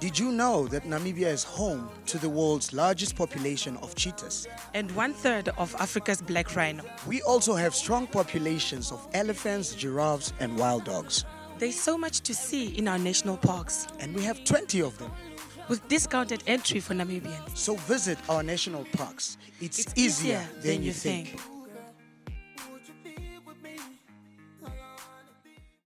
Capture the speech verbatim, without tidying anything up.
Did you know that Namibia is home to the world's largest population of cheetahs? And one third of Africa's black rhino. We also have strong populations of elephants, giraffes, and wild dogs. There's so much to see in our national parks. And we have twenty of them. With discounted entry for Namibians. So visit our national parks. It's, It's easier, easier than, than you you think. think.